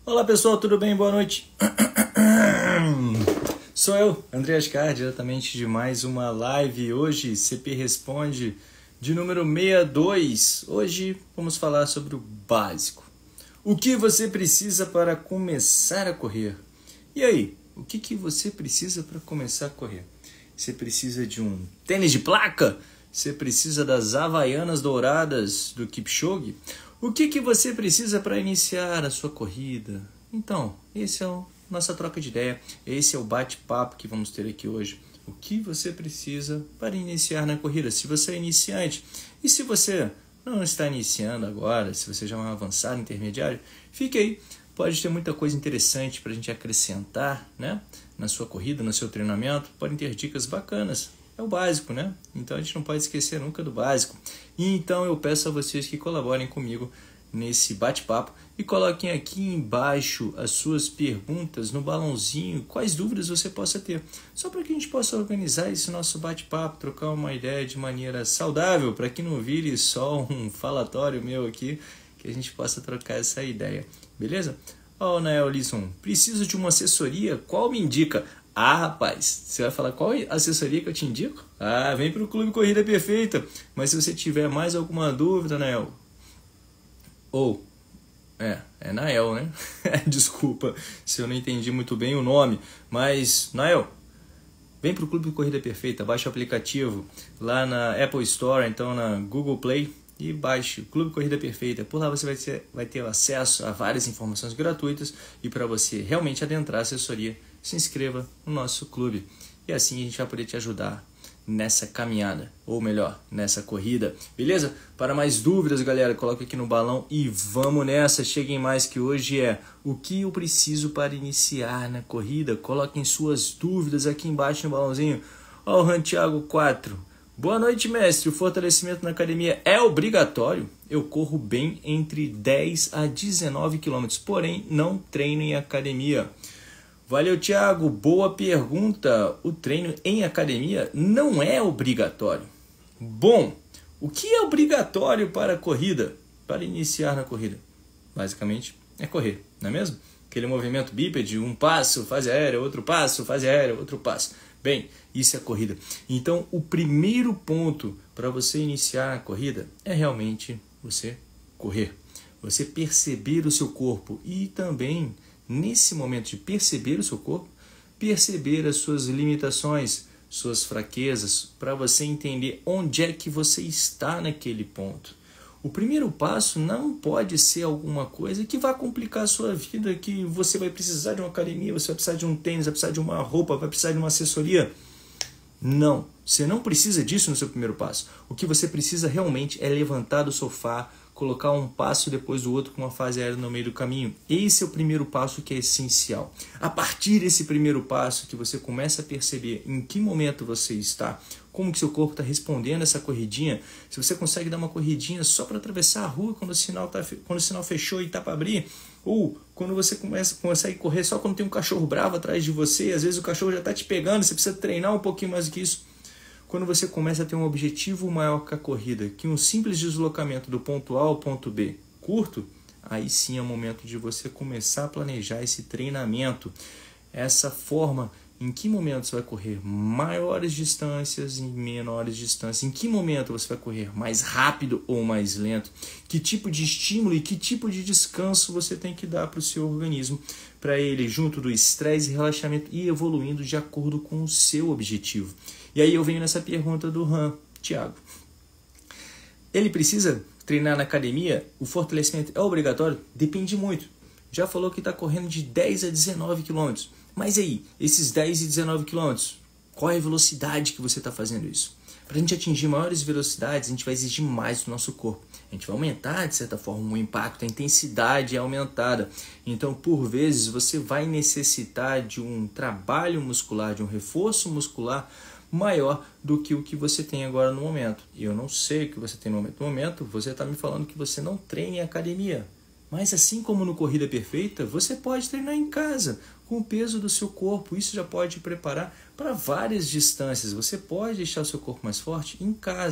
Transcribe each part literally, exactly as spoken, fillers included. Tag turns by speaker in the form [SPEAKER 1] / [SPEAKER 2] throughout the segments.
[SPEAKER 1] Olá pessoal, tudo bem? Boa noite. Sou eu, André Ascar, diretamente de mais uma live. Hoje, C P Responde de número sessenta e dois. Hoje vamos falar sobre o básico. O que você precisa para começar a correr? E aí, o que, que você precisa para começar a correr? Você precisa de um tênis de placa? Você precisa das Havaianas douradas do Kipchoge? O que, que você precisa para iniciar a sua corrida? Então, esse é a nossa troca de ideia. Esse é o bate-papo que vamos ter aqui hoje. O que você precisa para iniciar na corrida? Se você é iniciante e se você não está iniciando agora, se você já é um avançado, intermediário, fique aí. Pode ter muita coisa interessante para a gente acrescentar, né? Na sua corrida, no seu treinamento. Podem ter dicas bacanas. É o básico, né? Então a gente não pode esquecer nunca do básico. E então eu peço a vocês que colaborem comigo nesse bate-papo e coloquem aqui embaixo as suas perguntas no balãozinho, quais dúvidas você possa ter. Só para que a gente possa organizar esse nosso bate-papo, trocar uma ideia de maneira saudável, para que não vire só um falatório meu aqui, que a gente possa trocar essa ideia. Beleza? Ó, oh, Nael Lisson, preciso de uma assessoria, qual me indica? Ah, rapaz, você vai falar qual assessoria que eu te indico? Ah, vem para o Clube Corrida Perfeita. Mas se você tiver mais alguma dúvida, Nael, ou, é, é Nael, né? Desculpa se eu não entendi muito bem o nome, mas, Nael, vem para o Clube Corrida Perfeita, baixa o aplicativo lá na Apple Store, então na Google Play, e baixe o Clube Corrida Perfeita. Por lá você vai ter, vai ter acesso a várias informações gratuitas e para você realmente adentrar a assessoria, se inscreva no nosso clube e assim a gente vai poder te ajudar nessa caminhada, ou melhor, nessa corrida, beleza? Para mais dúvidas, galera, coloca aqui no balão e vamos nessa, cheguem mais, que hoje é o que eu preciso para iniciar na corrida. Coloquem suas dúvidas aqui embaixo no balãozinho. Ó, o Rantiago quatro. Boa noite, mestre. O fortalecimento na academia é obrigatório? Eu corro bem entre dez a dezenove quilômetros, porém não treino em academia. Valeu, Thiago. Boa pergunta. O treino em academia não é obrigatório. Bom, o que é obrigatório para a corrida? Para iniciar na corrida? Basicamente, é correr, não é mesmo? Aquele movimento bípede, um passo, fase aérea, outro passo, fase aérea, outro passo. Bem, isso é corrida. Então, o primeiro ponto para você iniciar a corrida é realmente você correr. Você perceber o seu corpo e também, nesse momento de perceber o seu corpo, perceber as suas limitações, suas fraquezas, para você entender onde é que você está naquele ponto. O primeiro passo não pode ser alguma coisa que vá complicar a sua vida, que você vai precisar de uma academia, você vai precisar de um tênis, vai precisar de uma roupa, vai precisar de uma assessoria. Não, você não precisa disso no seu primeiro passo. O que você precisa realmente é levantar do sofá, colocar um passo depois do outro com uma fase aérea no meio do caminho. Esse é o primeiro passo que é essencial. A partir desse primeiro passo que você começa a perceber em que momento você está, como que seu corpo está respondendo a essa corridinha, se você consegue dar uma corridinha só para atravessar a rua quando o sinal, tá, quando o sinal fechou e está para abrir, ou quando você começa, consegue correr só quando tem um cachorro bravo atrás de você, às vezes o cachorro já está te pegando, você precisa treinar um pouquinho mais do que isso. Quando você começa a ter um objetivo maior que a corrida, que um simples deslocamento do ponto A ao ponto B curto, aí sim é o momento de você começar a planejar esse treinamento. Essa forma, em que momento você vai correr maiores distâncias e menores distâncias, em que momento você vai correr mais rápido ou mais lento, que tipo de estímulo e que tipo de descanso você tem que dar para o seu organismo, para ele, junto do estresse e relaxamento, ir evoluindo de acordo com o seu objetivo. E aí eu venho nessa pergunta do Han, Thiago. Ele precisa treinar na academia? O fortalecimento é obrigatório? Depende muito. Já falou que está correndo de dez a dezenove quilômetros. Mas aí, esses dez e dezenove quilômetros, qual é a velocidade que você está fazendo isso? Para a gente atingir maiores velocidades, a gente vai exigir mais do nosso corpo. A gente vai aumentar, de certa forma, o impacto, a intensidade é aumentada. Então, por vezes, você vai necessitar de um trabalho muscular, de um reforço muscular maior do que o que você tem agora no momento. Eu não sei o que você tem no momento. No momento, você está me falando que você não treina em academia. Mas assim como no Corrida Perfeita, você pode treinar em casa, com o peso do seu corpo. Isso já pode te preparar para várias distâncias. Você pode deixar o seu corpo mais forte em casa,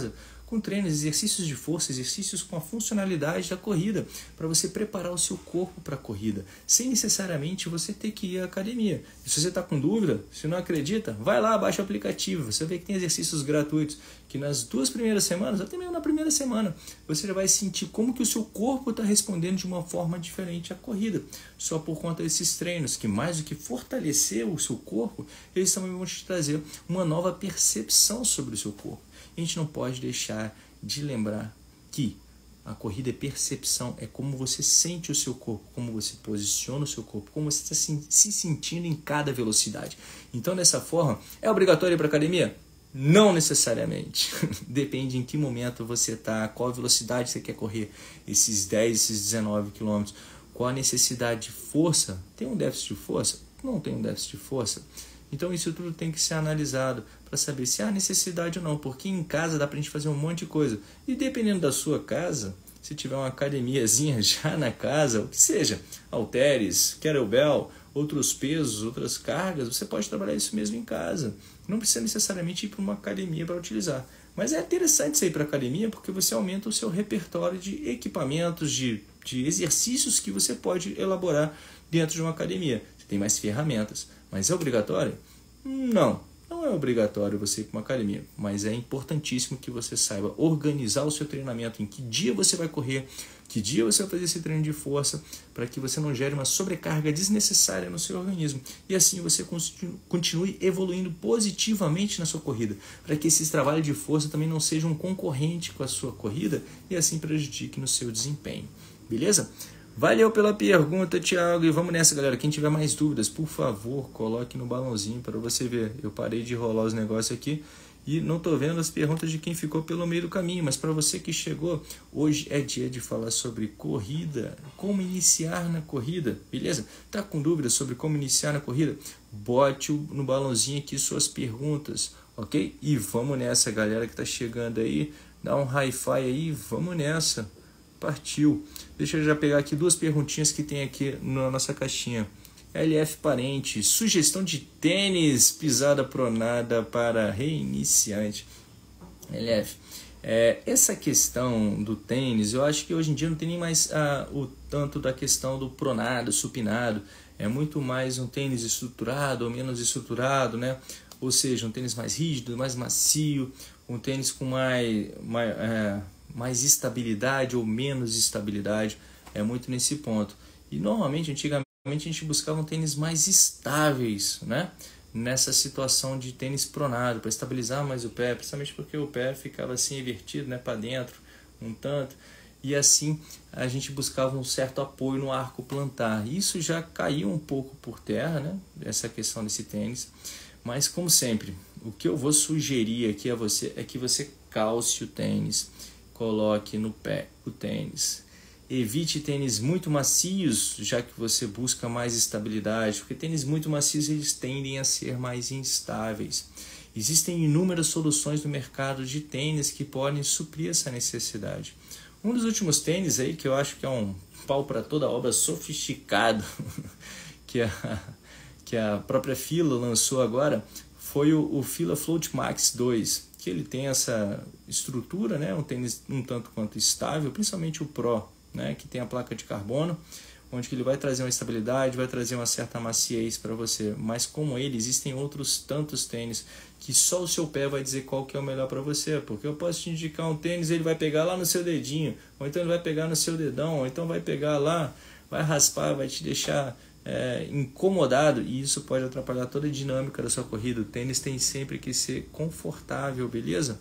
[SPEAKER 1] com treinos, exercícios de força, exercícios com a funcionalidade da corrida, para você preparar o seu corpo para a corrida, sem necessariamente você ter que ir à academia. E se você está com dúvida, se não acredita, vai lá, baixa o aplicativo, você vê que tem exercícios gratuitos, que nas duas primeiras semanas, até mesmo na primeira semana, você já vai sentir como que o seu corpo está respondendo de uma forma diferente à corrida, só por conta desses treinos, que mais do que fortalecer o seu corpo, eles também vão te trazer uma nova percepção sobre o seu corpo. A gente não pode deixar de lembrar que a corrida é percepção, é como você sente o seu corpo, como você posiciona o seu corpo, como você está se sentindo em cada velocidade. Então, dessa forma, é obrigatório ir para a academia? Não necessariamente. Depende em que momento você está, qual velocidade você quer correr, esses dez, esses dezenove quilômetros, qual a necessidade de força. Tem um déficit de força? Não tem um déficit de força. Então isso tudo tem que ser analisado para saber se há necessidade ou não, porque em casa dá para a gente fazer um monte de coisa. E dependendo da sua casa, se tiver uma academiazinha já na casa, o que seja, halteres, kettlebell, outros pesos, outras cargas, você pode trabalhar isso mesmo em casa. Não precisa necessariamente ir para uma academia para utilizar. Mas é interessante você ir para a academia porque você aumenta o seu repertório de equipamentos, de, de exercícios que você pode elaborar dentro de uma academia. Você tem mais ferramentas. Mas é obrigatório? Não, não é obrigatório você ir para uma academia, mas é importantíssimo que você saiba organizar o seu treinamento, em que dia você vai correr, que dia você vai fazer esse treino de força, para que você não gere uma sobrecarga desnecessária no seu organismo e assim você continue evoluindo positivamente na sua corrida, para que esse trabalho de força também não seja um concorrente com a sua corrida e assim prejudique no seu desempenho, beleza? Valeu pela pergunta, Thiago, e vamos nessa, galera. Quem tiver mais dúvidas, por favor, coloque no balãozinho para você ver. Eu parei de rolar os negócios aqui e não estou vendo as perguntas de quem ficou pelo meio do caminho, mas para você que chegou, hoje é dia de falar sobre corrida, como iniciar na corrida, beleza? Tá com dúvidas sobre como iniciar na corrida? Bote no balãozinho aqui suas perguntas, ok? E vamos nessa, galera que está chegando aí, dá um hi-fi aí, vamos nessa. Partiu. Deixa eu já pegar aqui duas perguntinhas que tem aqui na nossa caixinha. L F Parente, sugestão de tênis pisada pronada para reiniciante. L F, é, essa questão do tênis, eu acho que hoje em dia não tem nem mais ah, o tanto da questão do pronado, supinado. É muito mais um tênis estruturado ou menos estruturado, né? Ou seja, um tênis mais rígido, mais macio, um tênis com mais... mais é, mais estabilidade ou menos estabilidade, é muito nesse ponto. E normalmente, antigamente, a gente buscava um tênis mais estáveis, né? Nessa situação de tênis pronado, para estabilizar mais o pé, principalmente porque o pé ficava assim invertido, né, para dentro, um tanto, e assim a gente buscava um certo apoio no arco plantar. Isso já caiu um pouco por terra, né? Essa questão desse tênis, mas como sempre, o que eu vou sugerir aqui a você é que você calce o tênis, coloque no pé o tênis. Evite tênis muito macios, já que você busca mais estabilidade, porque tênis muito macios eles tendem a ser mais instáveis. Existem inúmeras soluções no mercado de tênis que podem suprir essa necessidade. Um dos últimos tênis aí, que eu acho que é um pau para toda obra sofisticado, que, a, que a própria Fila lançou agora, foi o, o Fila Float Max dois. Que ele tem essa estrutura, né, um tênis um tanto quanto estável, principalmente o Pro, né, que tem a placa de carbono, onde ele vai trazer uma estabilidade, vai trazer uma certa maciez para você. Mas como ele, existem outros tantos tênis que só o seu pé vai dizer qual que é o melhor para você, porque eu posso te indicar um tênis, ele vai pegar lá no seu dedinho, ou então ele vai pegar no seu dedão, ou então vai pegar lá, vai raspar, vai te deixar É, incomodado, e isso pode atrapalhar toda a dinâmica da sua corrida. O tênis tem sempre que ser confortável, beleza?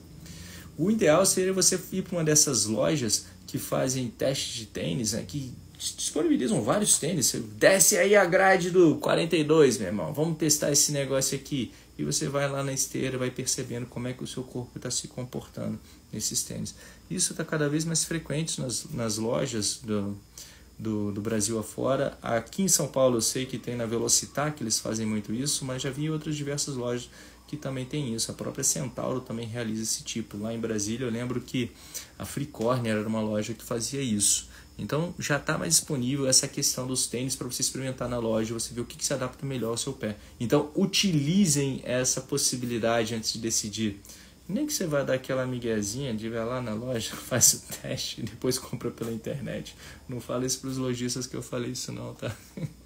[SPEAKER 1] O ideal seria você ir para uma dessas lojas que fazem testes de tênis, né, que disponibilizam vários tênis. Você desce aí a grade do quarenta e dois, meu irmão, vamos testar esse negócio aqui. E você vai lá na esteira, vai percebendo como é que o seu corpo está se comportando nesses tênis. Isso está cada vez mais frequente nas, nas lojas do Do, do Brasil afora. Aqui em São Paulo eu sei que tem na Velocitar que eles fazem muito isso, mas já vi em outras diversas lojas que também tem isso. A própria Centauro também realiza esse tipo. Lá em Brasília eu lembro que a Free Corner era uma loja que fazia isso. Então já está mais disponível essa questão dos tênis para você experimentar na loja, você ver o que, que se adapta melhor ao seu pé. Então utilizem essa possibilidade antes de decidir. Nem que você vai dar aquela miguezinha de ir lá na loja, faz o teste e depois compra pela internet. Não fala isso para os lojistas que eu falei isso não, tá?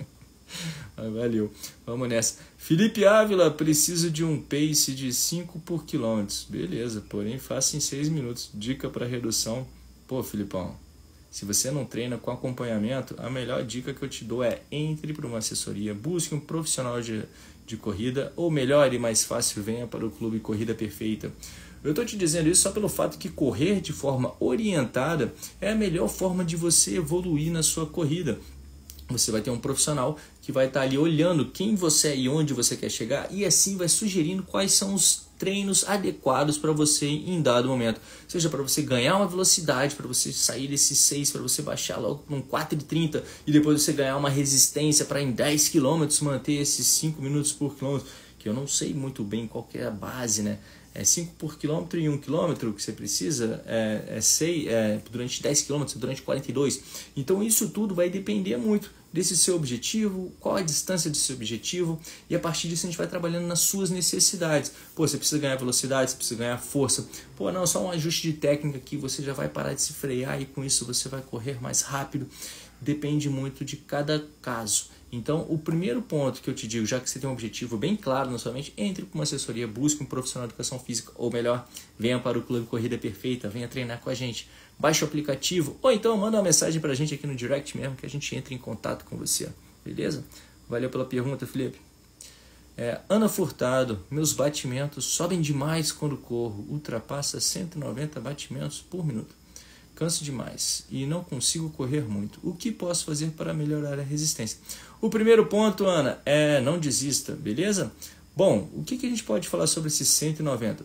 [SPEAKER 1] Mas valeu. Vamos nessa. Felipe Ávila, preciso de um pace de cinco por quilômetro. Beleza, porém faça em seis minutos. Dica para redução. Pô, Filipão, se você não treina com acompanhamento, a melhor dica que eu te dou é entre para uma assessoria, busque um profissional de, de corrida, ou melhor e mais fácil, venha para o Clube Corrida Perfeita. Eu estou te dizendo isso só pelo fato que correr de forma orientada é a melhor forma de você evoluir na sua corrida. Você vai ter um profissional que vai estar ali olhando quem você é e onde você quer chegar e assim vai sugerindo quais são os treinos adequados para você em dado momento. Seja para você ganhar uma velocidade, para você sair desse seis, para você baixar logo para um quatro e trinta e depois você ganhar uma resistência para em dez quilômetros manter esses cinco minutos por quilômetro, que eu não sei muito bem qual que é a base, né? É cinco por quilômetro e um quilômetro que você precisa, é, é seis, é, durante dez quilômetros, durante quarenta e dois. Então isso tudo vai depender muito desse seu objetivo, qual a distância do seu objetivo, e a partir disso a gente vai trabalhando nas suas necessidades. Pô, você precisa ganhar velocidade, você precisa ganhar força. Pô, não, só um ajuste de técnica aqui, você já vai parar de se frear e com isso você vai correr mais rápido. Depende muito de cada caso. Então, o primeiro ponto que eu te digo, já que você tem um objetivo bem claro na sua mente, entre para uma assessoria, busque um profissional de educação física, ou melhor, venha para o Clube Corrida Perfeita, venha treinar com a gente. Baixe o aplicativo, ou então manda uma mensagem para a gente aqui no direct mesmo, que a gente entre em contato com você, beleza? Valeu pela pergunta, Felipe. É, Ana Furtado, meus batimentos sobem demais quando corro, ultrapassa cento e noventa batimentos por minuto. Canso demais e não consigo correr muito. O que posso fazer para melhorar a resistência? O primeiro ponto, Ana, é não desista, beleza? Bom, o que, que a gente pode falar sobre esses cento e noventa?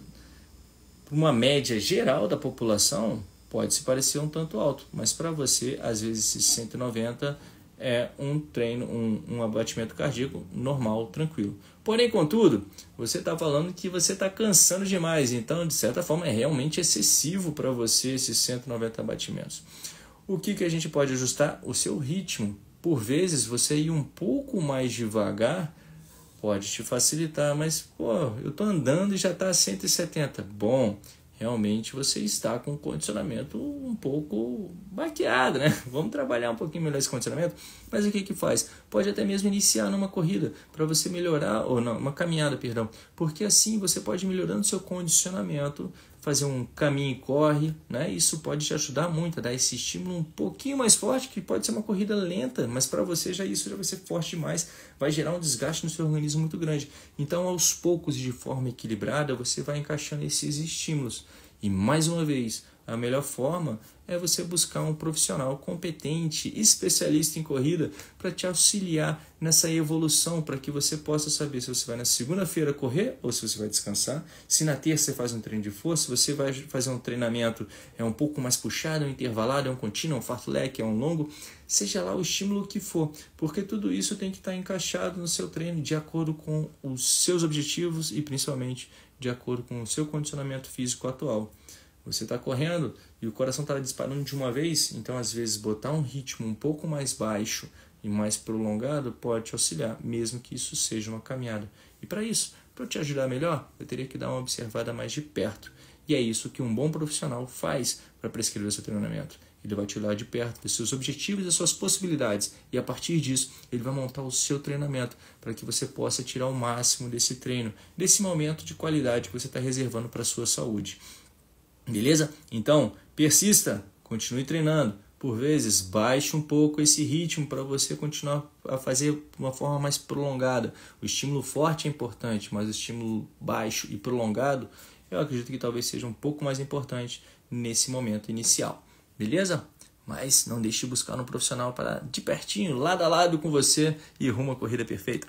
[SPEAKER 1] Uma média geral da população pode se parecer um tanto alto, mas para você, às vezes, esses cento e noventa é um treino, um, um abatimento cardíaco normal, tranquilo. Porém, contudo, você está falando que você está cansando demais, então, de certa forma, é realmente excessivo para você esses cento e noventa batimentos. O que, que a gente pode ajustar? O seu ritmo. Por vezes, você ir um pouco mais devagar pode te facilitar, mas, pô, eu estou andando e já está a cento e setenta. Bom, realmente você está com um condicionamento um pouco baqueado, né? Vamos trabalhar um pouquinho melhor esse condicionamento. Mas o que que faz? Pode até mesmo iniciar numa corrida para você melhorar, ou não, uma caminhada, perdão. Porque assim você pode ir melhorando seu condicionamento, fazer um caminho e corre, né? Isso pode te ajudar muito a dar esse estímulo um pouquinho mais forte, que pode ser uma corrida lenta, mas para você já isso já vai ser forte demais, vai gerar um desgaste no seu organismo muito grande. Então, aos poucos, de forma equilibrada, você vai encaixando esses estímulos. E mais uma vez, a melhor forma é você buscar um profissional competente, especialista em corrida, para te auxiliar nessa evolução, para que você possa saber se você vai na segunda-feira correr ou se você vai descansar. Se na terça você faz um treino de força, se você vai fazer um treinamento é um pouco mais puxado, é um intervalado, é um contínuo, é um fartlek, é um longo, seja lá o estímulo que for, porque tudo isso tem que estar encaixado no seu treino de acordo com os seus objetivos e principalmente de acordo com o seu condicionamento físico atual. Você está correndo e o coração está disparando de uma vez, então às vezes botar um ritmo um pouco mais baixo e mais prolongado pode te auxiliar, mesmo que isso seja uma caminhada. E para isso, para te ajudar melhor, eu teria que dar uma observada mais de perto. E é isso que um bom profissional faz para prescrever seu treinamento. Ele vai te olhar de perto, dos seus objetivos e das suas possibilidades. E a partir disso, ele vai montar o seu treinamento para que você possa tirar o máximo desse treino, desse momento de qualidade que você está reservando para a sua saúde. Beleza? Então, persista, continue treinando. Por vezes, baixe um pouco esse ritmo para você continuar a fazer de uma forma mais prolongada. O estímulo forte é importante, mas o estímulo baixo e prolongado, eu acredito que talvez seja um pouco mais importante nesse momento inicial. Beleza? Mas não deixe de buscar um profissional para de pertinho, lado a lado com você e rumo à corrida perfeita.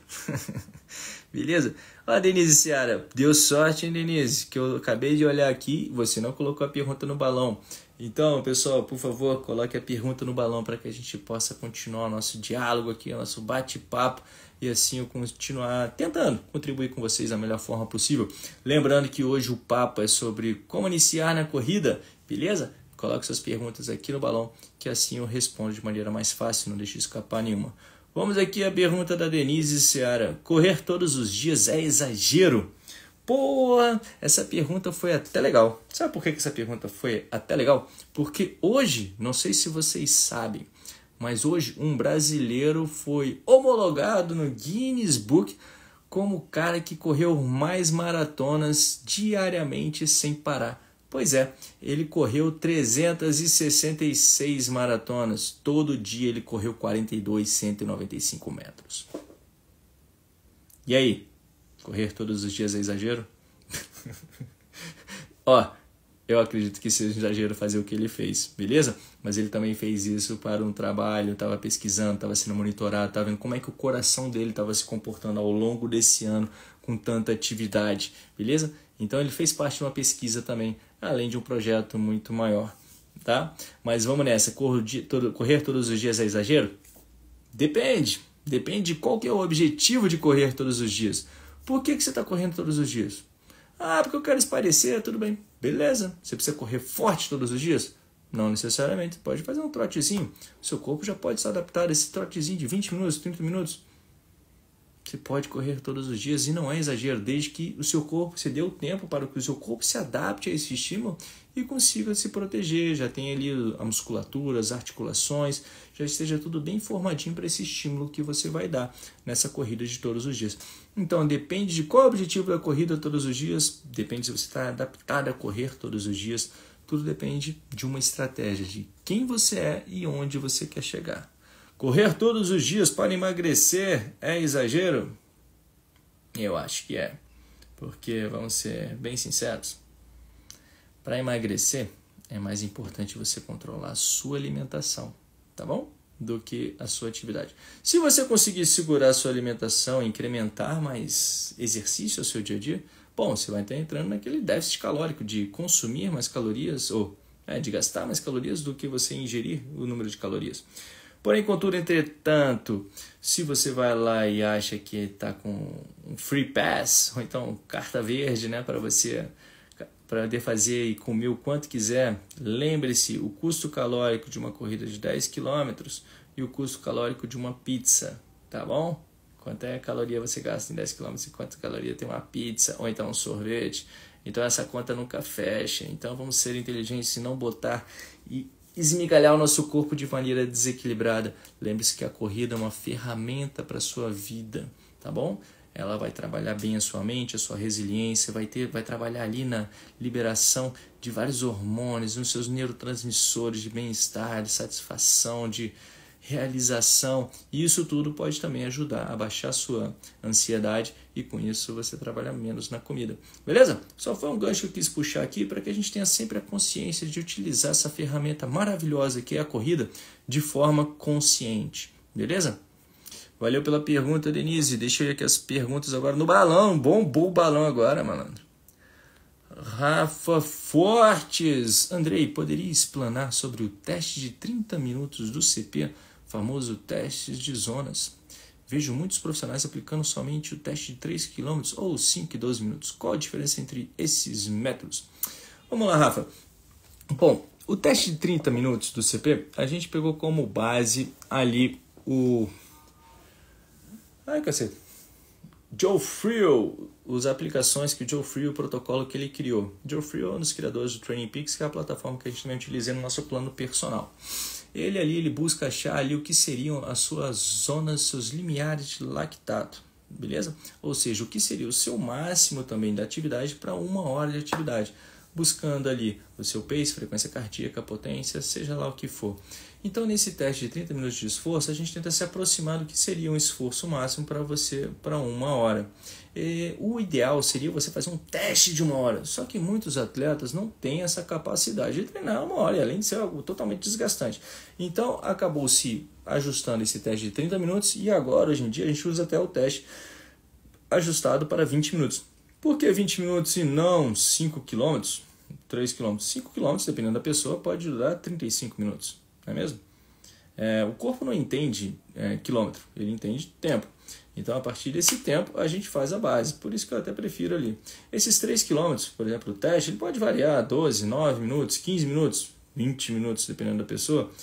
[SPEAKER 1] Beleza? Ó, Denise Seara, deu sorte, hein, Denise? Que eu acabei de olhar aqui, você não colocou a pergunta no balão. Então, pessoal, por favor, coloque a pergunta no balão para que a gente possa continuar o nosso diálogo aqui, o nosso bate-papo e assim eu continuar tentando contribuir com vocês da melhor forma possível. Lembrando que hoje o papo é sobre como iniciar na corrida, beleza? Coloque suas perguntas aqui no balão, que assim eu respondo de maneira mais fácil, não deixe escapar nenhuma. Vamos aqui à pergunta da Denise Seara. Correr todos os dias é exagero? Pô, essa pergunta foi até legal. Sabe por que essa pergunta foi até legal? Porque hoje, não sei se vocês sabem, mas hoje um brasileiro foi homologado no Guinness Book como o cara que correu mais maratonas diariamente sem parar. Pois é, ele correu trezentas e sessenta e seis maratonas. Todo dia ele correu quarenta e dois, cento e noventa e cinco metros. E aí? Correr todos os dias é exagero? Ó, eu acredito que seja exagero fazer o que ele fez, beleza? Mas ele também fez isso para um trabalho, estava pesquisando, estava sendo monitorado, estava vendo como é que o coração dele estava se comportando ao longo desse ano com tanta atividade, beleza? Então ele fez parte de uma pesquisa também, além de um projeto muito maior, tá? Mas vamos nessa, correr todos os dias é exagero? Depende, depende de qual que é o objetivo de correr todos os dias. Por que, que você está correndo todos os dias? Ah, porque eu quero espairecer, tudo bem. Beleza. Você precisa correr forte todos os dias? Não necessariamente. Pode fazer um trotezinho. O seu corpo já pode se adaptar a esse trotezinho de vinte minutos, trinta minutos. Você pode correr todos os dias e não é exagero, desde que o seu corpo, você dê o tempo para que o seu corpo se adapte a esse estímulo e consiga se proteger, já tem ali a musculatura, as articulações, já esteja tudo bem formadinho para esse estímulo que você vai dar nessa corrida de todos os dias. Então, depende de qual é o objetivo da corrida todos os dias, depende se você está adaptado a correr todos os dias, tudo depende de uma estratégia, de quem você é e onde você quer chegar. Correr todos os dias para emagrecer é exagero? Eu acho que é, porque vamos ser bem sinceros, para emagrecer é mais importante você controlar a sua alimentação, tá bom? Do que a sua atividade. Se você conseguir segurar a sua alimentação e incrementar mais exercício ao seu dia a dia, bom, você vai estar entrando naquele déficit calórico de consumir mais calorias, ou é, de gastar mais calorias do que você ingerir o número de calorias. Porém, contudo, entretanto, se você vai lá e acha que está com um free pass, ou então carta verde, né, para você para poder fazer e comer o quanto quiser, lembre-se, o custo calórico de uma corrida de dez quilômetros e o custo calórico de uma pizza, tá bom? Quanto é caloria você gasta em dez quilômetros e quanto caloria tem uma pizza ou então um sorvete? Então essa conta nunca fecha. Então vamos ser inteligentes e não botar e esmigalhar o nosso corpo de maneira desequilibrada. Lembre-se que a corrida é uma ferramenta para a sua vida, tá bom? Ela vai trabalhar bem a sua mente, a sua resiliência, vai, ter, vai trabalhar ali na liberação de vários hormônios, nos seus neurotransmissores de bem-estar, de satisfação, de realização. E isso tudo pode também ajudar a baixar a sua ansiedade e com isso você trabalha menos na comida. Beleza? Só foi um gancho que eu quis puxar aqui para que a gente tenha sempre a consciência de utilizar essa ferramenta maravilhosa que é a corrida de forma consciente. Beleza? Valeu pela pergunta, Denise. Deixa eu ir aqui as perguntas agora no balão. Bombou o balão agora, malandro. Rafa Fortes. Andrei, poderia explanar sobre o teste de trinta minutos do C P, famoso teste de zonas? Vejo muitos profissionais aplicando somente o teste de três quilômetros ou cinco e doze minutos. Qual a diferença entre esses métodos? Vamos lá, Rafa. Bom, o teste de trinta minutos do C P, a gente pegou como base ali o... Ai, cacete. Joe Friel, as aplicações que o Joe Friel, o protocolo que ele criou. Joe Friel é um dos criadores do Training Peaks, que é a plataforma que a gente também utiliza no nosso plano personal. Ele ali, ele busca achar ali o que seriam as suas zonas, seus limiares de lactato, beleza? Ou seja, o que seria o seu máximo também da atividade para uma hora de atividade. Buscando ali o seu pace, frequência cardíaca, potência, seja lá o que for. Então, nesse teste de trinta minutos de esforço, a gente tenta se aproximar do que seria um esforço máximo para você para uma hora. E o ideal seria você fazer um teste de uma hora, só que muitos atletas não têm essa capacidade de treinar uma hora, além de ser algo totalmente desgastante. Então, acabou se ajustando esse teste de trinta minutos e agora, hoje em dia, a gente usa até o teste ajustado para vinte minutos. Por que vinte minutos e não cinco quilômetros, três quilômetros? cinco quilômetros, dependendo da pessoa, pode durar trinta e cinco minutos, não é mesmo? É, o corpo não entende é, quilômetro, ele entende tempo. Então, a partir desse tempo, a gente faz a base. Por isso que eu até prefiro ali. Esses três quilômetros, por exemplo, o teste, ele pode variar doze, nove minutos, quinze minutos, vinte minutos, dependendo da pessoa.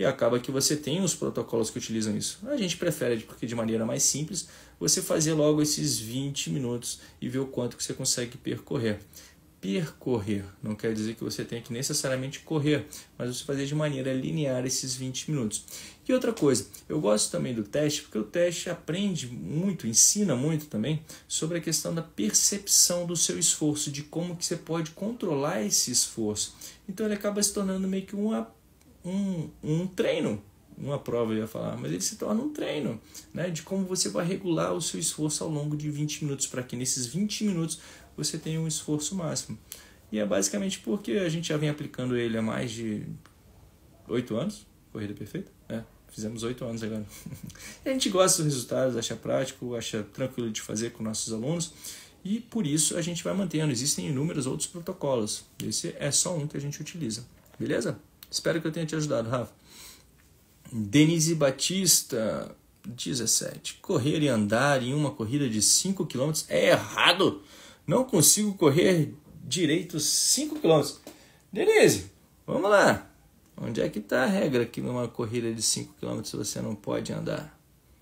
[SPEAKER 1] e acaba que você tem os protocolos que utilizam isso. A gente prefere, porque de maneira mais simples, você fazer logo esses vinte minutos e ver o quanto que você consegue percorrer. Percorrer não quer dizer que você tenha que necessariamente correr, mas você fazer de maneira linear esses vinte minutos. E outra coisa, eu gosto também do teste, porque o teste aprende muito, ensina muito também sobre a questão da percepção do seu esforço, de como que você pode controlar esse esforço. Então ele acaba se tornando meio que uma, um, um treino, uma prova eu ia falar, mas ele se torna um treino, né, de como você vai regular o seu esforço ao longo de vinte minutos, para que nesses vinte minutos você tenha um esforço máximo. E é basicamente porque a gente já vem aplicando ele há mais de oito anos, Corrida Perfeita, é, fizemos oito anos agora. E a gente gosta dos resultados, acha prático, acha tranquilo de fazer com nossos alunos, e por isso a gente vai mantendo. Existem inúmeros outros protocolos, esse é só um que a gente utiliza, beleza? Espero que eu tenha te ajudado, Rafa. Denise Batista, dezessete. Correr e andar em uma corrida de cinco quilômetros é errado. Não consigo correr direito cinco quilômetros. Denise, vamos lá. Onde é que está a regra que numa corrida de cinco quilômetros você não pode andar?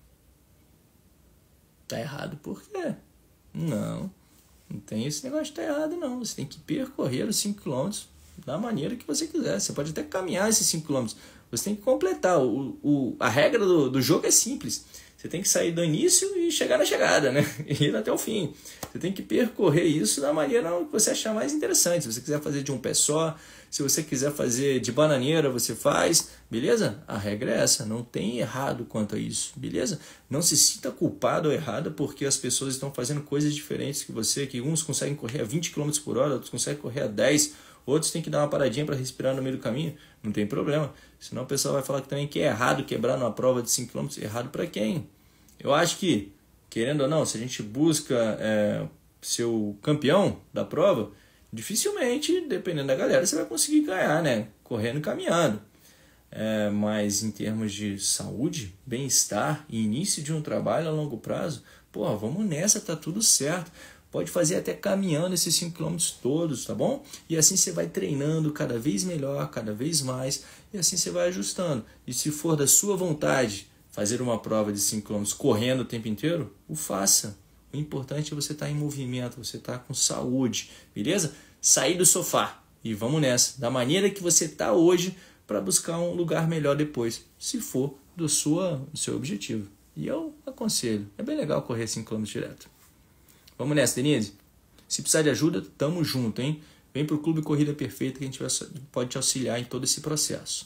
[SPEAKER 1] Está errado por quê? Não, não tem esse negócio de estar errado não. Você tem que percorrer os cinco quilômetros da maneira que você quiser. Você pode até caminhar esses cinco quilômetros. Você tem que completar. O, o, a regra do, do jogo é simples. Você tem que sair do início e chegar na chegada, né? E ir até o fim. Você tem que percorrer isso da maneira que você achar mais interessante. Se você quiser fazer de um pé só, se você quiser fazer de bananeira, você faz, beleza? A regra é essa, não tem errado quanto a isso, beleza? Não se sinta culpado ou errado porque as pessoas estão fazendo coisas diferentes que você, que uns conseguem correr a vinte quilômetros por hora, outros conseguem correr a dez, outros têm que dar uma paradinha para respirar no meio do caminho, não tem problema. Senão o pessoal vai falar que também que é errado quebrar numa prova de cinco quilômetros. Errado para quem? Eu acho que, querendo ou não, se a gente busca é, ser o campeão da prova, dificilmente, dependendo da galera, você vai conseguir ganhar, né? Correndo e caminhando. É, mas em termos de saúde, bem-estar e início de um trabalho a longo prazo, pô, vamos nessa, tá tudo certo. Pode fazer até caminhando esses cinco quilômetros todos, tá bom? E assim você vai treinando cada vez melhor, cada vez mais, e assim você vai ajustando. E se for da sua vontade fazer uma prova de cinco quilômetros correndo o tempo inteiro, o faça. O importante é você estar em movimento, você estar com saúde, beleza? Sair do sofá e vamos nessa, da maneira que você está hoje, para buscar um lugar melhor depois, se for do, sua, do seu objetivo. E eu aconselho, é bem legal correr cinco quilômetros direto. Vamos nessa, Denise? Se precisar de ajuda, tamo junto, hein? Vem pro Clube Corrida Perfeita que a gente vai, pode te auxiliar em todo esse processo.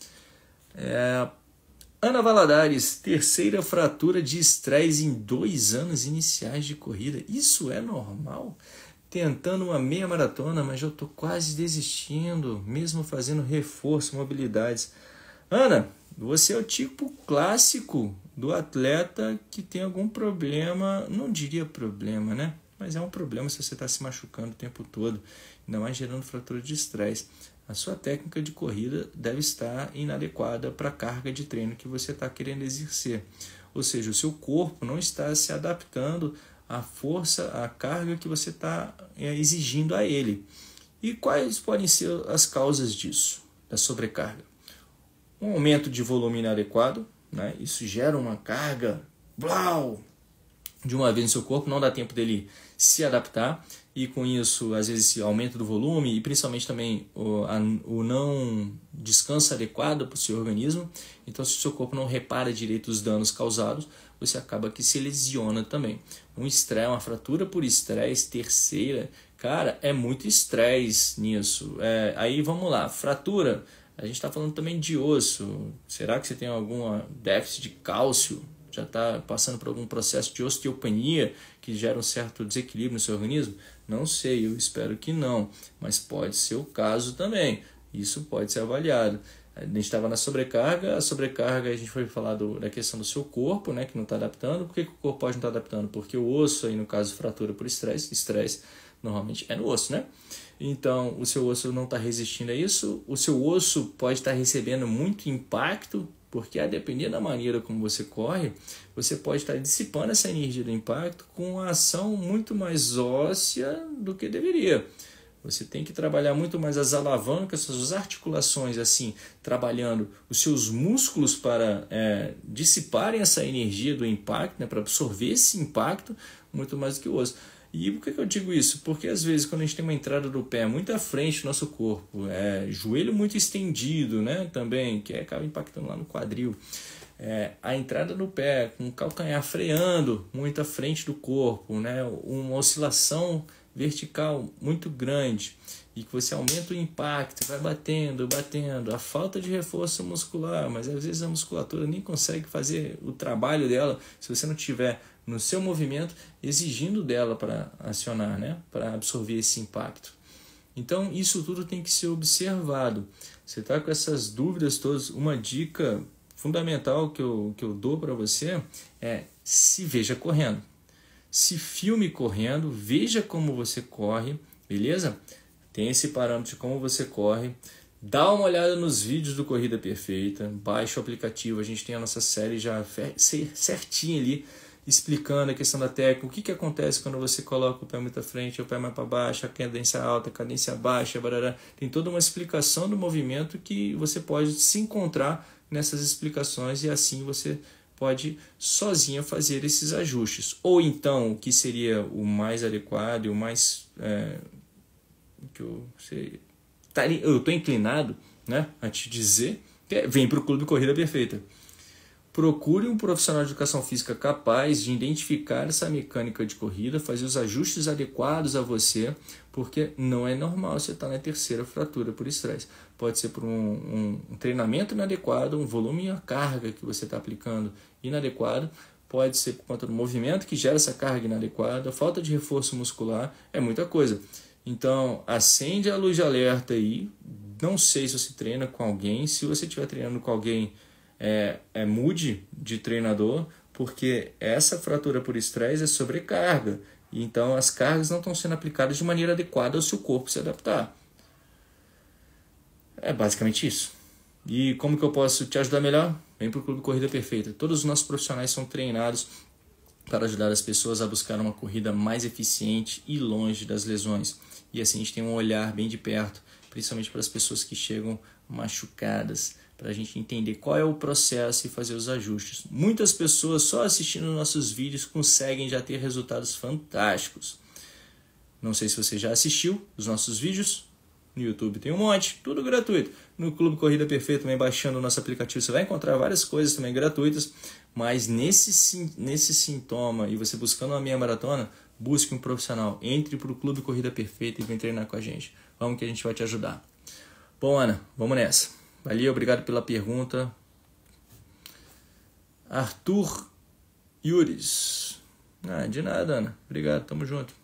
[SPEAKER 1] É... Ana Valadares, terceira fratura de estresse em dois anos iniciais de corrida. Isso é normal? Tentando uma meia maratona, mas já estou quase desistindo, mesmo fazendo reforço, mobilidades. Ana, você é o tipo clássico do atleta que tem algum problema, não diria problema, né? Mas é um problema se você está se machucando o tempo todo, ainda mais gerando fratura de estresse. A sua técnica de corrida deve estar inadequada para a carga de treino que você está querendo exercer. Ou seja, o seu corpo não está se adaptando à força, à carga que você está exigindo a ele. E quais podem ser as causas disso, da sobrecarga? Um aumento de volume inadequado, né? Isso gera uma carga blau, de uma vez no seu corpo, não dá tempo dele se adaptar, e com isso, às vezes, esse aumento do volume e principalmente também o, a, o não descanso adequado para o seu organismo. Então, se o seu corpo não repara direito os danos causados, você acaba que se lesiona também. Um estresse, uma fratura por estresse, terceira, cara, é muito estresse nisso. É, aí, vamos lá, fratura, a gente está falando também de osso. Será que você tem algum déficit de cálcio? Já está passando por algum processo de osteopenia que gera um certo desequilíbrio no seu organismo? Não sei, eu espero que não, mas pode ser o caso também. Isso pode ser avaliado. A gente estava na sobrecarga, a sobrecarga a gente foi falar do, da questão do seu corpo, né, que não está adaptando. Por que, que o corpo pode não estar adaptando? Porque o osso, aí no caso fratura por estresse, estresse normalmente é no osso, né? Então o seu osso não está resistindo a isso, o seu osso pode estar recebendo muito impacto, porque a depender da maneira como você corre, você pode estar dissipando essa energia do impacto com uma ação muito mais óssea do que deveria. Você tem que trabalhar muito mais as alavancas, suas articulações, assim, trabalhando os seus músculos para é, dissiparem essa energia do impacto, né, para absorver esse impacto, muito mais do que o osso. E por que eu digo isso? Porque às vezes quando a gente tem uma entrada do pé muito à frente do nosso corpo, é, joelho muito estendido, né, também, que acaba impactando lá no quadril, é, a entrada do pé com o calcanhar freando muito à frente do corpo, né, uma oscilação vertical muito grande e que você aumenta o impacto, vai batendo, batendo, a falta de reforço muscular, mas às vezes a musculatura nem consegue fazer o trabalho dela se você não tiver no seu movimento exigindo dela para acionar, né? Para absorver esse impacto. Então isso tudo tem que ser observado. Você está com essas dúvidas todas, uma dica fundamental que eu, que eu dou para você é se veja correndo. Se filme correndo, veja como você corre, beleza? Tem esse parâmetro de como você corre. Dá uma olhada nos vídeos do Corrida Perfeita, baixa o aplicativo, a gente tem a nossa série já certinha ali, explicando a questão da técnica, o que, que acontece quando você coloca o pé muito à frente, o pé mais para baixo, a cadência alta, a cadência baixa, barará. Tem toda uma explicação do movimento que você pode se encontrar nessas explicações e assim você pode sozinha fazer esses ajustes. Ou então, o que seria o mais adequado e o mais... É, que eu sei, eu estou inclinado, né, a te dizer, que é, vem para o Clube Corrida Perfeita. Procure um profissional de educação física capaz de identificar essa mecânica de corrida, fazer os ajustes adequados a você, porque não é normal você estar na terceira fratura por estresse. Pode ser por um, um, um treinamento inadequado, um volume e a carga que você está aplicando inadequado, pode ser por conta do movimento que gera essa carga inadequada, falta de reforço muscular, é muita coisa. Então, acende a luz de alerta aí. Não sei se você treina com alguém. Se você estiver treinando com alguém, é, é, mude de treinador, porque essa fratura por estresse é sobrecarga. Então, as cargas não estão sendo aplicadas de maneira adequada ao seu corpo se adaptar. É basicamente isso. E como que eu posso te ajudar melhor? Vem para o Clube Corrida Perfeita. Todos os nossos profissionais são treinados para ajudar as pessoas a buscar uma corrida mais eficiente e longe das lesões. E assim a gente tem um olhar bem de perto, principalmente para as pessoas que chegam machucadas, para a gente entender qual é o processo e fazer os ajustes. Muitas pessoas só assistindo nossos vídeos conseguem já ter resultados fantásticos. Não sei se você já assistiu os nossos vídeos. No YouTube tem um monte, tudo gratuito. No Clube Corrida Perfeita, também baixando o nosso aplicativo, você vai encontrar várias coisas também gratuitas. Mas nesse, nesse sintoma e você buscando uma meia maratona, busque um profissional. Entre para o Clube Corrida Perfeita e vem treinar com a gente. Vamos que a gente vai te ajudar. Bom, Ana, vamos nessa. Valeu, obrigado pela pergunta. Arthur Yuris. Ah, de nada, Ana. Obrigado, tamo junto.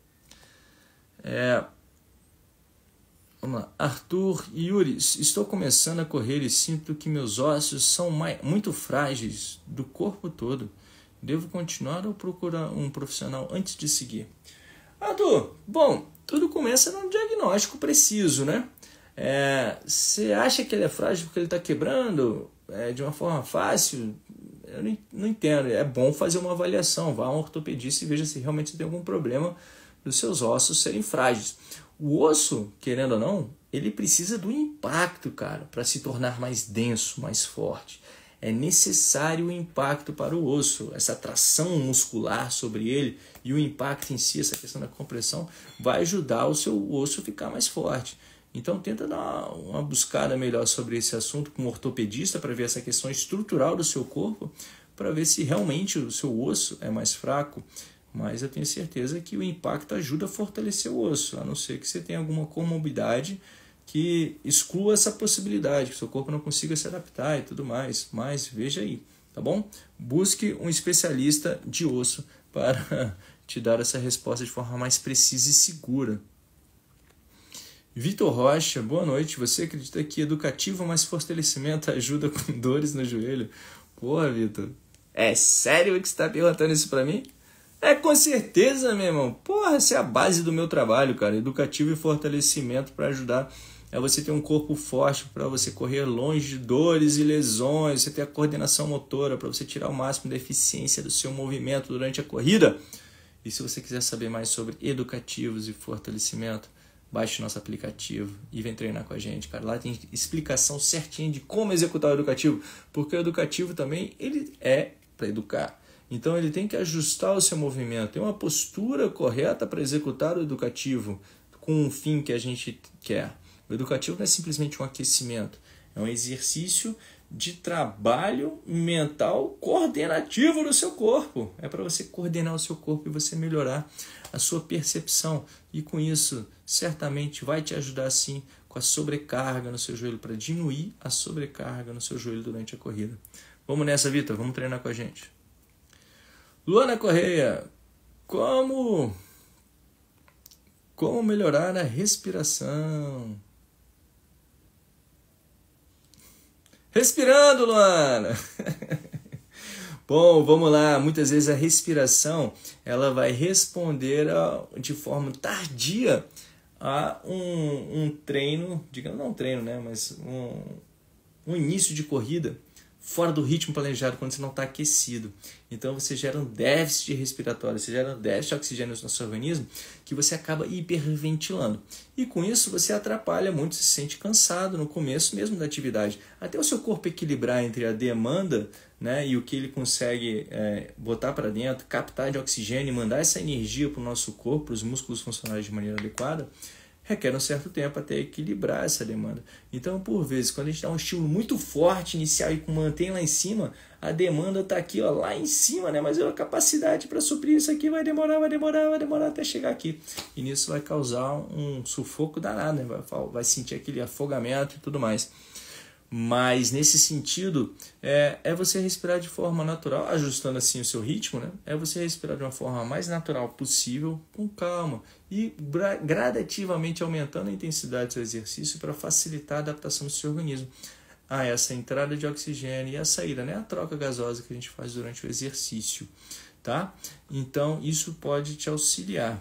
[SPEAKER 1] É... Vamos lá. Arthur Yuris. Estou começando a correr e sinto que meus ossos são mais, muito frágeis do corpo todo. Devo continuar ou procurar um profissional antes de seguir? Arthur, bom, tudo começa num diagnóstico preciso, né? É, você acha que ele é frágil porque ele está quebrando é, de uma forma fácil? Eu não, não entendo. É bom fazer uma avaliação. Vá a um ortopedista e veja se realmente tem algum problema dos seus ossos serem frágeis. O osso, querendo ou não, ele precisa do impacto, cara, para se tornar mais denso, mais forte. É necessário o impacto para o osso, essa tração muscular sobre ele e o impacto em si, essa questão da compressão, vai ajudar o seu osso a ficar mais forte. Então tenta dar uma buscada melhor sobre esse assunto com um ortopedista para ver essa questão estrutural do seu corpo, para ver se realmente o seu osso é mais fraco. Mas eu tenho certeza que o impacto ajuda a fortalecer o osso, a não ser que você tenha alguma comorbidade que exclua essa possibilidade, que o seu corpo não consiga se adaptar e tudo mais. Mas veja aí, tá bom? Busque um especialista de osso para te dar essa resposta de forma mais precisa e segura. Vitor Rocha, boa noite. Você acredita que educativo mais fortalecimento ajuda com dores no joelho? Porra, Vitor, é sério que você está perguntando isso para mim? É, com certeza, meu irmão. Porra, essa é a base do meu trabalho, cara. Educativo e fortalecimento para ajudar é você ter um corpo forte, para você correr longe de dores e lesões, você ter a coordenação motora, para você tirar o máximo da eficiência do seu movimento durante a corrida. E se você quiser saber mais sobre educativos e fortalecimento, baixe nosso aplicativo e vem treinar com a gente, cara. Lá tem explicação certinha de como executar o educativo, porque o educativo também ele é para educar. Então ele tem que ajustar o seu movimento, tem uma postura correta para executar o educativo com o fim que a gente quer. O educativo não é simplesmente um aquecimento, é um exercício de trabalho mental coordenativo do seu corpo. É para você coordenar o seu corpo e você melhorar a sua percepção. E com isso, certamente vai te ajudar sim com a sobrecarga no seu joelho, para diminuir a sobrecarga no seu joelho durante a corrida. Vamos nessa, Vitor? Vamos treinar com a gente. Luana Correia, como, como melhorar a respiração? Respirando, Luana! Bom, vamos lá. Muitas vezes a respiração ela vai responder a, de forma tardia a um, um treino, digamos, não um treino, né? Mas um, um início de corrida fora do ritmo planejado, quando você não está aquecido. Então você gera um déficit respiratório, você gera um déficit de oxigênio no seu organismo, que você acaba hiperventilando. E com isso você atrapalha muito, se sente cansado no começo mesmo da atividade. Até o seu corpo equilibrar entre a demanda, né, e o que ele consegue é, botar para dentro, captar de oxigênio e mandar essa energia para o nosso corpo, para os músculos funcionarem de maneira adequada, requer um certo tempo até equilibrar essa demanda. Então, por vezes, quando a gente dá um estímulo muito forte inicial e mantém lá em cima, a demanda está aqui, ó, lá em cima, né? Mas a capacidade para suprir isso aqui vai demorar, vai demorar, vai demorar até chegar aqui. E nisso vai causar um sufoco danado, né? Vai, vai sentir aquele afogamento e tudo mais. Mas nesse sentido, é, é você respirar de forma natural, ajustando assim o seu ritmo, né? É você respirar de uma forma mais natural possível, com calma e gradativamente aumentando a intensidade do seu exercício para facilitar a adaptação do seu organismo a essa entrada de oxigênio e a saída, né? A troca gasosa que a gente faz durante o exercício, tá? Então isso pode te auxiliar.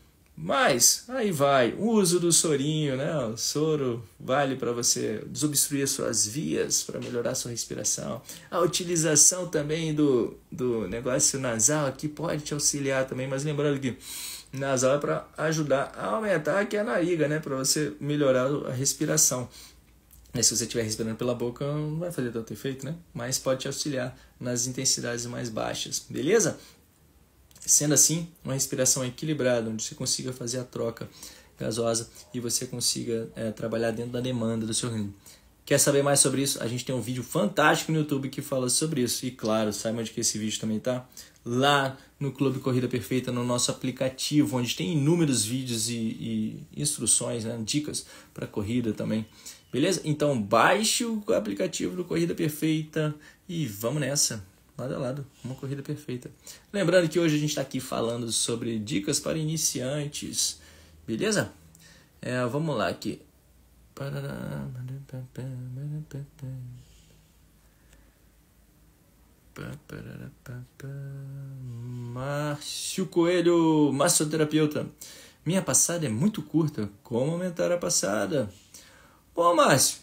[SPEAKER 1] Mas, aí vai, o uso do sorinho, né? O soro vale para você desobstruir as suas vias, para melhorar a sua respiração. A utilização também do, do negócio nasal aqui pode te auxiliar também, mas lembrando que nasal é para ajudar a aumentar aqui a nariga, né? Para você melhorar a respiração. Mas se você estiver respirando pela boca, não vai fazer tanto efeito, né? Mas pode te auxiliar nas intensidades mais baixas, beleza? Sendo assim, uma respiração equilibrada, onde você consiga fazer a troca gasosa e você consiga é, trabalhar dentro da demanda do seu organismo. Quer saber mais sobre isso? A gente tem um vídeo fantástico no YouTube que fala sobre isso. E claro, saiba onde que esse vídeo também está. Lá no Clube Corrida Perfeita, no nosso aplicativo, onde tem inúmeros vídeos e, e instruções, né, dicas para corrida também. Beleza? Então baixe o aplicativo do Corrida Perfeita e vamos nessa. Lado a lado, uma corrida perfeita. Lembrando que hoje a gente está aqui falando sobre dicas para iniciantes. Beleza? É, vamos lá aqui. Márcio Coelho, massoterapeuta. Minha passada é muito curta. Como aumentar a passada? Ô, Márcio.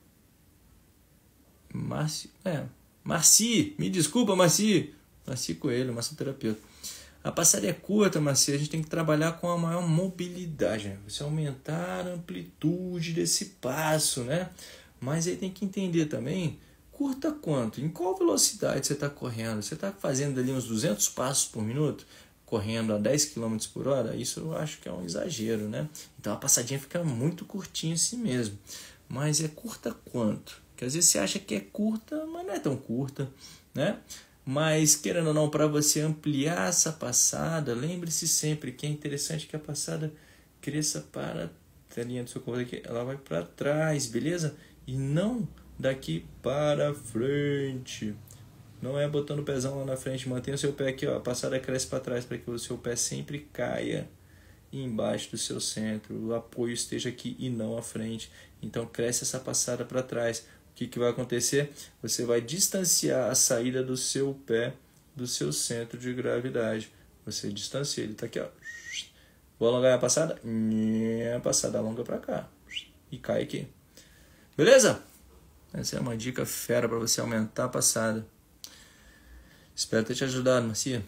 [SPEAKER 1] Márcio, é... Marci, me desculpa, Marci. Marci Coelho, massoterapeuta. A passada é curta, Marci. A gente tem que trabalhar com a maior mobilidade, né? Você aumentar a amplitude desse passo, né? Mas aí tem que entender também, curta quanto? Em qual velocidade você está correndo? Você está fazendo ali uns duzentos passos por minuto? Correndo a dez quilômetros por hora? Isso eu acho que é um exagero, né? Então a passadinha fica muito curtinha assim mesmo. Mas é curta quanto? Que às vezes você acha que é curta, mas não é tão curta, né? Mas, querendo ou não, para você ampliar essa passada, lembre-se sempre que é interessante que a passada cresça para a linha do seu corpo aqui, ela vai para trás, beleza? E não daqui para frente. Não é botando o pezão lá na frente, mantenha o seu pé aqui, ó, a passada cresce para trás para que o seu pé sempre caia embaixo do seu centro, o apoio esteja aqui e não à frente. Então cresce essa passada para trás. O que, que vai acontecer? Você vai distanciar a saída do seu pé do seu centro de gravidade. Você distancia, ele está aqui, ó. Vou alongar a passada? A passada alonga para cá e cai aqui. Beleza? Essa é uma dica fera para você aumentar a passada. Espero ter te ajudado, Marcia.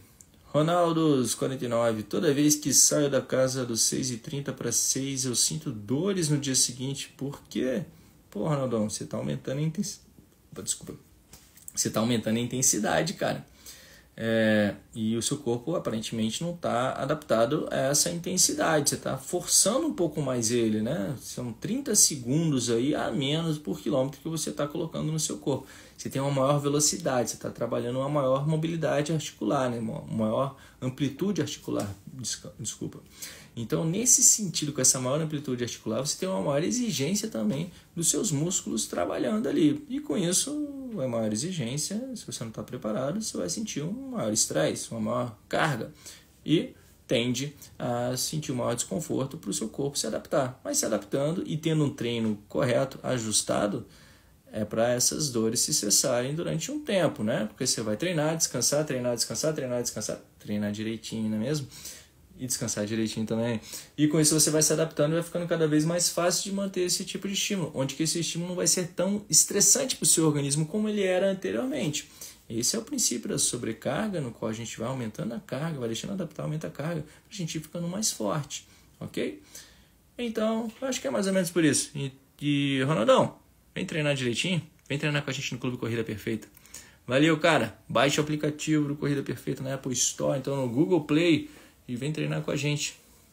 [SPEAKER 1] Ronaldos quarenta e nove. Toda vez que saio da casa dos seis e trinta para seis, eu sinto dores no dia seguinte. Por quê? Pô, Ronaldão, você tá aumentando a intensidade. Desculpa. Você tá aumentando a intensidade, cara. É, e o seu corpo aparentemente não está adaptado a essa intensidade. Você está forçando um pouco mais ele, né? São trinta segundos aí a menos por quilômetro que você está colocando no seu corpo. Você tem uma maior velocidade, você está trabalhando uma maior mobilidade articular, né? Uma maior amplitude articular, desculpa. Então, nesse sentido, com essa maior amplitude articular, você tem uma maior exigência também dos seus músculos trabalhando ali. E com isso, a maior exigência, se você não está preparado, você vai sentir um maior estresse, uma maior carga. E tende a sentir um maior desconforto para o seu corpo se adaptar. Mas se adaptando e tendo um treino correto, ajustado, é para essas dores se cessarem durante um tempo, né? Porque você vai treinar, descansar, treinar, descansar, treinar, descansar, treinar direitinho, não é mesmo? E descansar direitinho também. E com isso você vai se adaptando e vai ficando cada vez mais fácil de manter esse tipo de estímulo, onde que esse estímulo não vai ser tão estressante para o seu organismo como ele era anteriormente. Esse é o princípio da sobrecarga, no qual a gente vai aumentando a carga, vai deixando adaptar, aumenta a carga, para a gente ir ficando mais forte, ok? Então, eu acho que é mais ou menos por isso. E, e Ronaldão, vem treinar direitinho, vem treinar com a gente no Clube Corrida Perfeita. Valeu, cara. Baixe o aplicativo do Corrida Perfeita na Apple Store, então no Google Play, e vem treinar com a gente.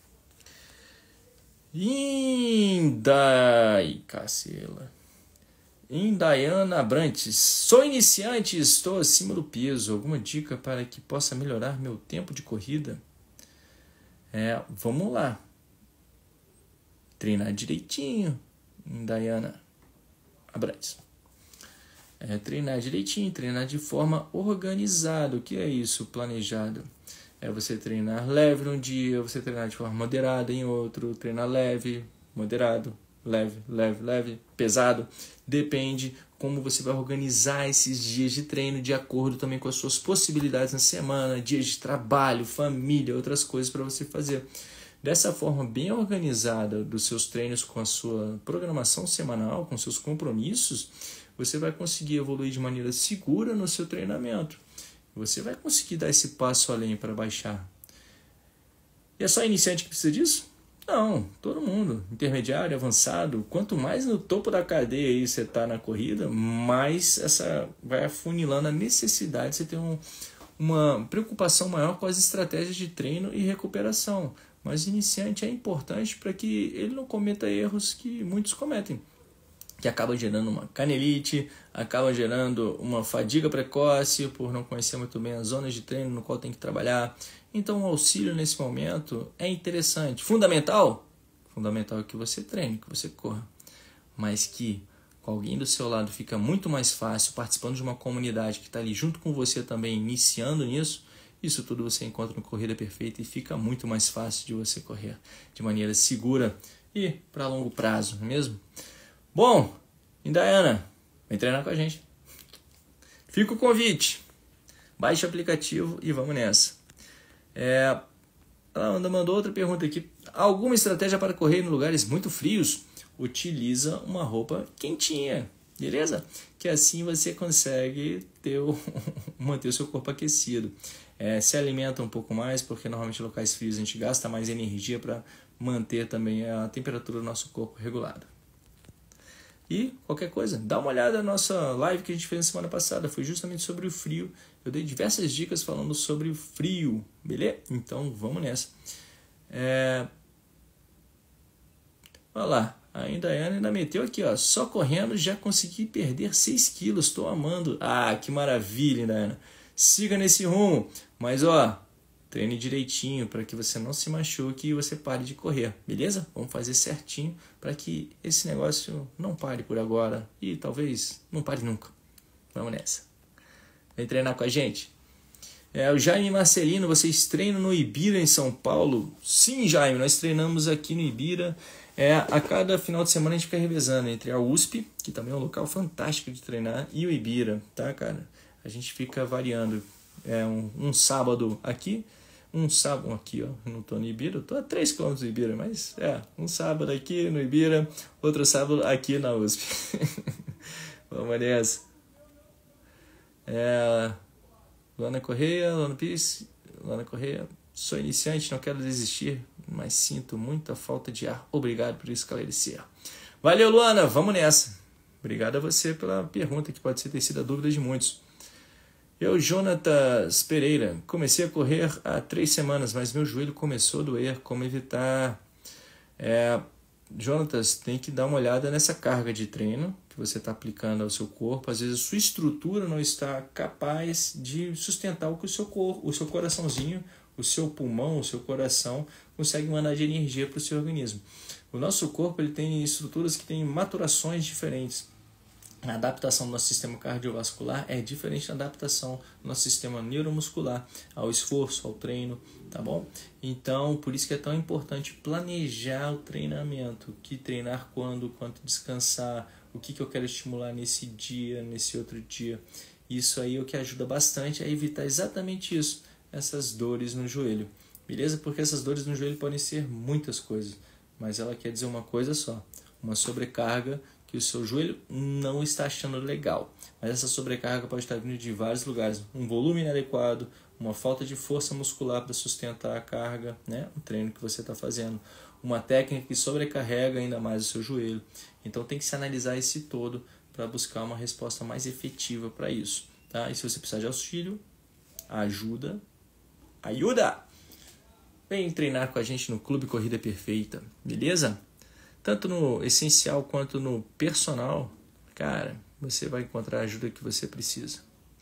[SPEAKER 1] Indai, cacela. Indaiana Abrantes. Sou iniciante e estou acima do peso. Alguma dica para que possa melhorar meu tempo de corrida? É, vamos lá. Treinar direitinho, Indaiana Abrantes. É, treinar direitinho, treinar de forma organizada. O que é isso? Planejado. É você treinar leve num dia, você treinar de forma moderada em outro, treinar leve, moderado, leve, leve, leve, pesado. Depende como você vai organizar esses dias de treino de acordo também com as suas possibilidades na semana, dias de trabalho, família, outras coisas para você fazer. Dessa forma bem organizada dos seus treinos com a sua programação semanal, com seus compromissos, você vai conseguir evoluir de maneira segura no seu treinamento. Você vai conseguir dar esse passo além para baixar. E é só iniciante que precisa disso? Não, todo mundo. Intermediário, avançado. Quanto mais no topo da cadeia aí você está na corrida, mais essa vai afunilando a necessidade de você ter um, uma preocupação maior com as estratégias de treino e recuperação. Mas o iniciante é importante para que ele não cometa erros que muitos cometem, que acaba gerando uma canelite, acaba gerando uma fadiga precoce por não conhecer muito bem as zonas de treino no qual tem que trabalhar. Então o auxílio nesse momento é interessante. Fundamental? Fundamental é que você treine, que você corra. Mas que com alguém do seu lado fica muito mais fácil, participando de uma comunidade que está ali junto com você também, iniciando nisso, isso tudo você encontra no Corrida Perfeita e fica muito mais fácil de você correr de maneira segura e para longo prazo, não é mesmo? Bom, Indaiana, vem treinar com a gente. Fica o convite. Baixe o aplicativo e vamos nessa. É, ela mandou outra pergunta aqui. Alguma estratégia para correr em lugares muito frios? Utiliza uma roupa quentinha, beleza? Que assim você consegue ter o, manter o seu corpo aquecido. É, se alimenta um pouco mais, porque normalmente em locais frios a gente gasta mais energia para manter também a temperatura do nosso corpo regulada. E qualquer coisa, dá uma olhada na nossa live que a gente fez na semana passada. Foi justamente sobre o frio. Eu dei diversas dicas falando sobre o frio, beleza? Então vamos nessa. É... Olha lá, a Indaiana ainda meteu aqui, ó. Só correndo já consegui perder seis quilos. Estou amando. Ah, que maravilha, Indaiana. Siga nesse rumo. Mas ó, treine direitinho para que você não se machuque e você pare de correr, beleza? Vamos fazer certinho para que esse negócio não pare por agora e talvez não pare nunca. Vamos nessa. Vem treinar com a gente. É, o Jaime Marcelino, vocês treinam no Ibira em São Paulo? Sim, Jaime, nós treinamos aqui no Ibira. É, a cada final de semana a gente fica revezando entre a U S P, que também é um local fantástico de treinar, e o Ibira, tá, cara? A gente fica variando. É um, um sábado aqui, um sábado aqui, ó, eu não tô no Ibira, eu tô a três quilômetros do Ibira, mas é, um sábado aqui no Ibira, outro sábado aqui na U S P. Vamos nessa. É, Luana Correia, Luana Pires, Luana Correia, sou iniciante, não quero desistir, mas sinto muita falta de ar. Obrigado por esclarecer. Valeu, Luana, vamos nessa. Obrigado a você pela pergunta, que pode ter sido a dúvida de muitos. Eu, Jonatas Pereira, comecei a correr há três semanas, mas meu joelho começou a doer. Como evitar? É, Jonatas, tem que dar uma olhada nessa carga de treino que você está aplicando ao seu corpo. Às vezes a sua estrutura não está capaz de sustentar o que o seu corpo, o seu coraçãozinho, o seu pulmão, o seu coração consegue mandar de energia para o seu organismo. O nosso corpo ele tem estruturas que têm maturações diferentes. A adaptação do nosso sistema cardiovascular é diferente da adaptação do nosso sistema neuromuscular ao esforço, ao treino, tá bom? Então, por isso que é tão importante planejar o treinamento, que treinar quando, quanto descansar, o que, que eu quero estimular nesse dia, nesse outro dia. Isso aí é o que ajuda bastante a evitar exatamente isso, essas dores no joelho, beleza? Porque essas dores no joelho podem ser muitas coisas, mas ela quer dizer uma coisa só, uma sobrecarga que o seu joelho não está achando legal. Mas essa sobrecarga pode estar vindo de vários lugares. Um volume inadequado, uma falta de força muscular para sustentar a carga, né? O treino que você está fazendo. Uma técnica que sobrecarrega ainda mais o seu joelho. Então tem que se analisar esse todo para buscar uma resposta mais efetiva para isso. Tá? E se você precisar de auxílio, ajuda, ajuda! Vem treinar com a gente no Clube Corrida Perfeita, beleza? Tanto no essencial quanto no personal, cara, você vai encontrar a ajuda que você precisa.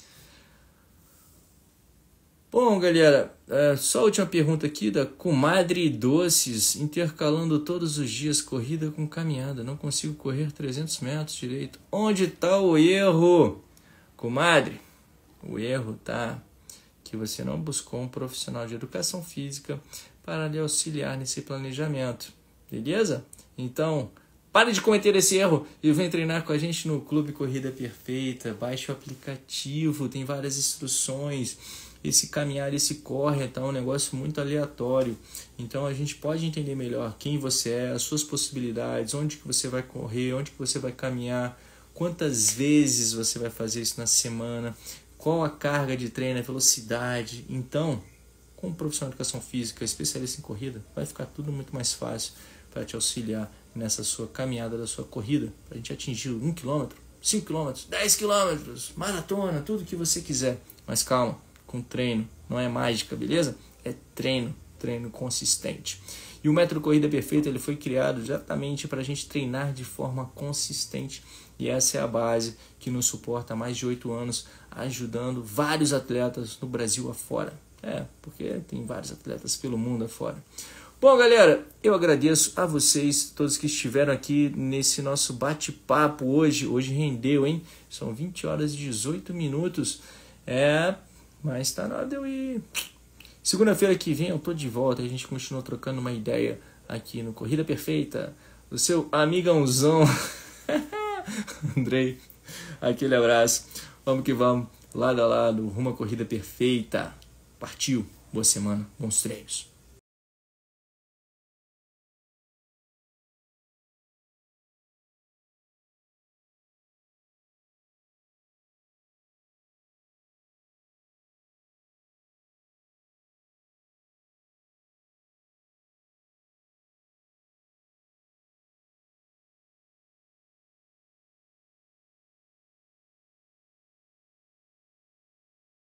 [SPEAKER 1] Bom, galera, é, só a última pergunta aqui da Comadre Doces, intercalando todos os dias corrida com caminhada. Não consigo correr trezentos metros direito. Onde está o erro? Comadre, o erro tá que você não buscou um profissional de educação física para lhe auxiliar nesse planejamento, beleza? Então, pare de cometer esse erro e vem treinar com a gente no Clube Corrida Perfeita. Baixe o aplicativo, tem várias instruções. Esse caminhar, esse corre, tá um negócio muito aleatório. Então, a gente pode entender melhor quem você é, as suas possibilidades, onde que você vai correr, onde que você vai caminhar, quantas vezes você vai fazer isso na semana, qual a carga de treino, a velocidade. Então, com um profissional de educação física, especialista em corrida, vai ficar tudo muito mais fácil para te auxiliar nessa sua caminhada da sua corrida, para a gente atingir um quilômetro, cinco quilômetros, dez quilômetros, maratona, tudo que você quiser. Mas calma, com treino, não é mágica, beleza? É treino, treino consistente. E o Método Corrida Perfeita ele foi criado exatamente para a gente treinar de forma consistente. E essa é a base que nos suporta há mais de oito anos, ajudando vários atletas no Brasil afora. É, porque tem vários atletas pelo mundo afora. Bom, galera, eu agradeço a vocês, todos que estiveram aqui nesse nosso bate-papo hoje. Hoje rendeu, hein? São vinte horas e dezoito minutos. É, mas tá na hora de eu ir. Segunda-feira que vem eu tô de volta e a gente continua trocando uma ideia aqui no Corrida Perfeita. O seu amigãozão, Andrei. Aquele abraço. Vamos que vamos, lado a lado, rumo à Corrida Perfeita. Partiu. Boa semana, bons treinos.